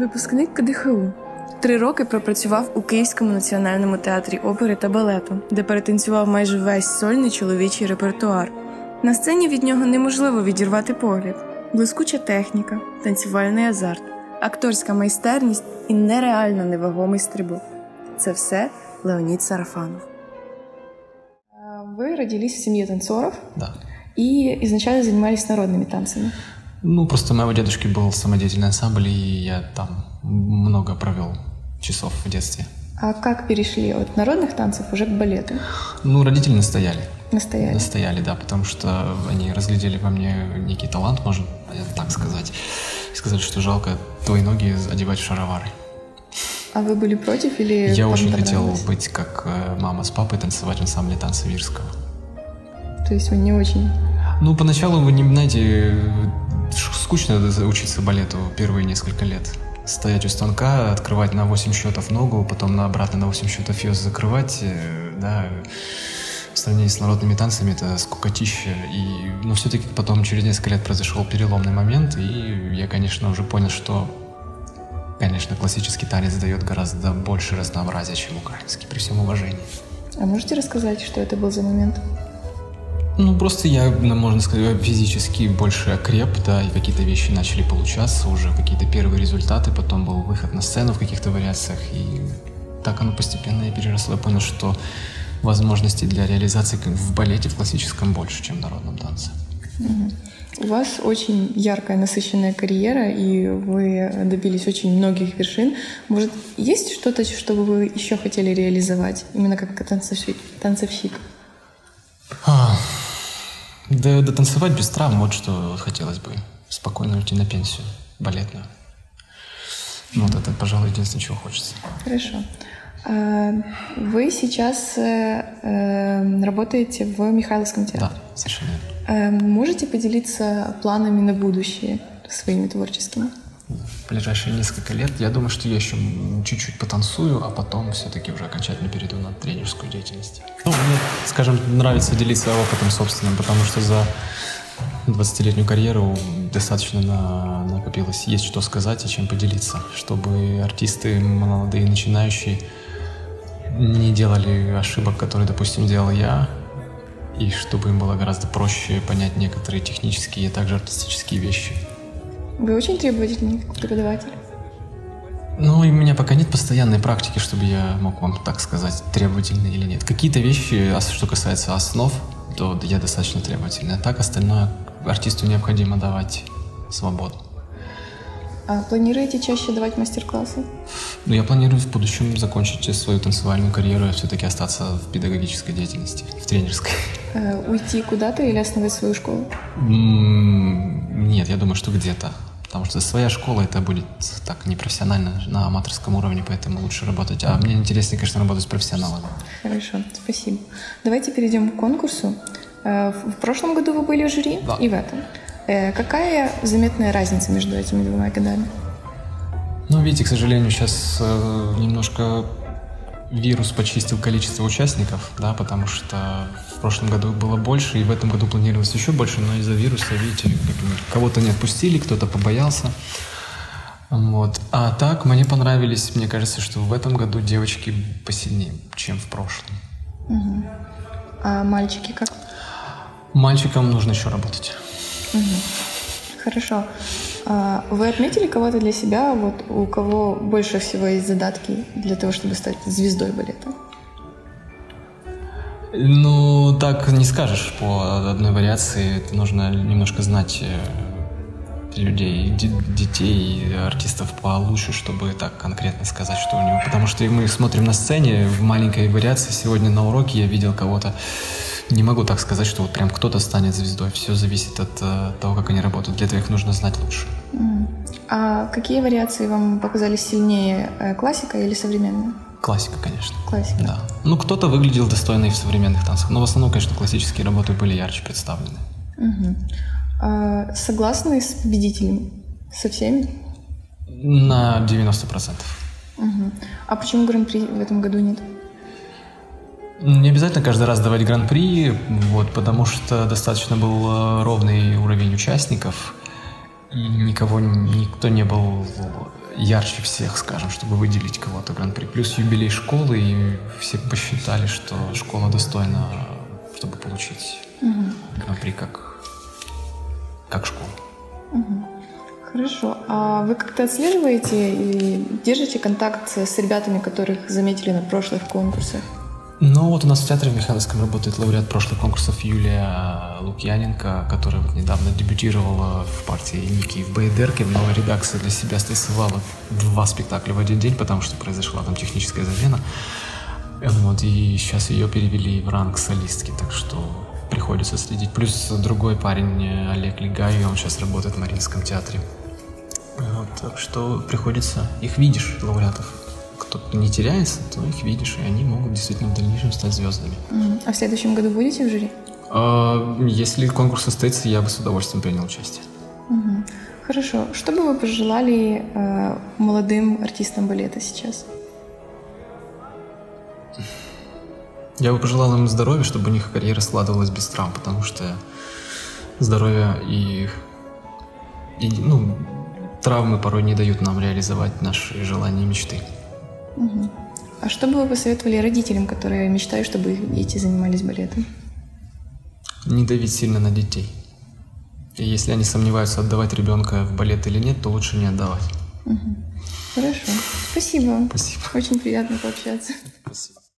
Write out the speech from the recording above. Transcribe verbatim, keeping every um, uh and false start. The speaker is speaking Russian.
Випускник ка де ха у. Три роки пропрацював у Київському національному театрі опери та балету, де перетанцював майже весь сольний чоловічий репертуар. На сцені від нього неможливо відірвати погляд. Блискуча техніка, танцювальний азарт, акторська майстерність і нереально невагомий стрибок. Це все Леонид Сарафанов. Вы родились в семье танцоров. Да. И изначально занимались народными танцами. Ну, просто у моего дедушки был самодеятельный ансамбль, и я там много провел часов в детстве. А как перешли от народных танцев уже к балету? Ну, родители настояли. Настояли? Настояли, да, потому что они разглядели во мне некий талант, можно так сказать. И сказали, что жалко твои ноги одевать в шаровары. А вы были против или Я очень хотел понравилось? быть как мама с папой, танцевать в ансамбле танца Вирского. То есть вы не очень... Ну, поначалу, вы не знаете, скучно учиться балету первые несколько лет. Стоять у станка, открывать на восемь счетов ногу, потом на обратно на восемь счетов ее закрывать, да, в сравнении с народными танцами это скукотища. И, но все-таки потом через несколько лет произошел переломный момент, и я, конечно, уже понял, что, конечно, классический танец дает гораздо больше разнообразия, чем украинский, при всем уважении. А можете рассказать, что это был за момент? Ну, просто я, можно сказать, физически больше окреп, да, и какие-то вещи начали получаться, уже какие-то первые результаты, потом был выход на сцену в каких-то вариациях, и так оно постепенно и переросло. Я понял, что возможностей для реализации в балете, в классическом, больше, чем в народном танце. Угу. У вас очень яркая, насыщенная карьера, и вы добились очень многих вершин. Может, есть что-то, что бы вы еще хотели реализовать, именно как танцовщик? танцовщик? А, да, да танцевать без травм, вот что хотелось бы. Спокойно уйти на пенсию балетную. Ну, вот это, пожалуй, единственное, чего хочется. Хорошо. Вы сейчас работаете в Михайловском театре. Да, совершенно верно. Можете поделиться планами на будущее своими творческими? В ближайшие несколько лет я думаю, что я еще чуть-чуть потанцую, а потом все-таки уже окончательно перейду на тренерскую деятельность. Ну, мне, скажем, нравится делиться опытом собственным, потому что за двадцатилетнюю карьеру достаточно на, накопилось. Есть что сказать и чем поделиться, чтобы артисты молодые, начинающие, не делали ошибок, которые, допустим, делал я, и чтобы им было гораздо проще понять некоторые технические, а также артистические вещи. Вы очень требовательный преподаватель? Ну, и у меня пока нет постоянной практики, чтобы я мог вам так сказать, требовательный или нет. Какие-то вещи, что касается основ, то я достаточно требовательный. А так остальное артисту необходимо давать свободу. А планируете чаще давать мастер-классы? Ну, я планирую в будущем закончить свою танцевальную карьеру и все-таки остаться в педагогической деятельности, в тренерской. Э, уйти куда-то или основать свою школу? Нет, я думаю, что где-то. Потому что своя школа, это будет так непрофессионально, на аматорском уровне, поэтому лучше работать. А мне интереснее, конечно, работать с профессионалами. Хорошо, спасибо. Давайте перейдем к конкурсу. В прошлом году вы были в жюри, да, и в этом. Какая заметная разница между этими двумя годами? Ну, видите, к сожалению, сейчас э, немножко вирус почистил количество участников, да, потому что в прошлом году было больше, и в этом году планировалось еще больше, но из-за вируса, видите, кого-то не отпустили, кто-то побоялся. Вот. А так, мне понравились, мне кажется, что в этом году девочки посильнее, чем в прошлом. Угу. А мальчики как? Мальчикам нужно еще работать. Угу. Хорошо. А вы отметили кого-то для себя, вот у кого больше всего есть задатки для того, чтобы стать звездой балета? Ну, так не скажешь по одной вариации. Это нужно немножко знать людей, детей, артистов получше, чтобы так конкретно сказать, что у него. Потому что мы смотрим на сцене в маленькой вариации. Сегодня на уроке я видел кого-то. Не могу так сказать, что вот прям кто-то станет звездой. Все зависит от uh, того, как они работают. Для этого их нужно знать лучше. Mm. А какие вариации вам показались сильнее, классика или современная? Классика, конечно. Классика. Да. Ну, кто-то выглядел достойно и в современных танцах. Но в основном, конечно, классические работы были ярче представлены. Mm-hmm. А, согласны с победителем? Со всеми? На девяносто процентов. Mm-hmm. А почему гран-при в этом году нет? Не обязательно каждый раз давать гран-при, вот, потому что достаточно был ровный уровень участников, и никого, никто не был ярче всех, скажем, чтобы выделить кого-то гран-при. Плюс юбилей школы, и все посчитали, что школа достойна, чтобы получить угу. гран-при как, как школа. Угу. Хорошо. А вы как-то отслеживаете и держите контакт с ребятами, которых заметили на прошлых конкурсах? Ну вот у нас в театре в Михайловском работает лауреат прошлых конкурсов Юлия Лукьяненко, которая вот недавно дебютировала в партии Ники в Бейдерке. Но редакция для себя стрессовала два спектакля в один день, потому что произошла там техническая замена. Вот, и сейчас ее перевели в ранг солистки, так что приходится следить. Плюс другой парень Олег Легай, он сейчас работает в Мариинском театре. Вот, так что приходится, их видишь, лауреатов. Кто-то не теряется, то их видишь, и они могут действительно в дальнейшем стать звездами. А в следующем году будете в жюри? А, если конкурс состоится, я бы с удовольствием принял участие. Угу. Хорошо. Что бы вы пожелали э, молодым артистам балета сейчас? Я бы пожелал им здоровья, чтобы у них карьера складывалась без травм, потому что здоровье и, и ну, травмы порой не дают нам реализовать наши желания и мечты. Угу. А что бы вы посоветовали родителям, которые мечтают, чтобы их дети занимались балетом? Не давить сильно на детей. И если они сомневаются, отдавать ребенка в балет или нет, то лучше не отдавать. Угу. Хорошо. Спасибо. Спасибо. Очень приятно пообщаться. Спасибо.